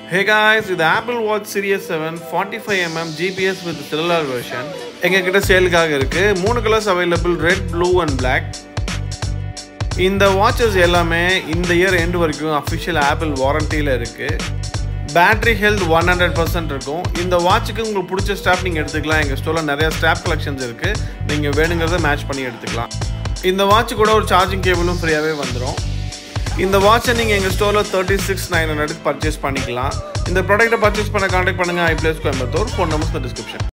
Hey guys, this is the Apple Watch Series 7 45mm GPS with Cellular version. எங்ககிட்ட சேலுக்காக இருக்கு. 3 colours available, red, blue and Black. இந்த watches எல்லாமே இந்த year end வரைக்கும் official Apple வாரண்டியில் இருக்கு. பேட்டரி ஹெல்த் 100% இருக்கும். இந்த வாட்சுக்கு உங்களுக்கு பிடிச்ச ஸ்ட்ராப் நீங்கள் எடுத்துக்கலாம். எங்கள் ஸ்டோரில் நிறைய ஸ்ட்ராப் கலெக்ஷன்ஸ் இருக்குது. நீங்கள் வேணுங்கிறத மேட்ச் பண்ணி எடுத்துக்கலாம். இந்த வாட்ச் கூட ஒரு சார்ஜிங் கேபிளும் ஃப்ரீயாகவே வந்துடும். இந்த வாட்சை நீங்கள் எங்கள் ஸ்டோரில் 36,900 பர்ச்சேஸ் பண்ணிக்கலாம். இந்த ப்ராடக்ட்டை பர்ச்சேஸ் பண்ண கான்டாக்ட் பண்ணுங்கள். iPlace Coimbatore. Phone numbers description.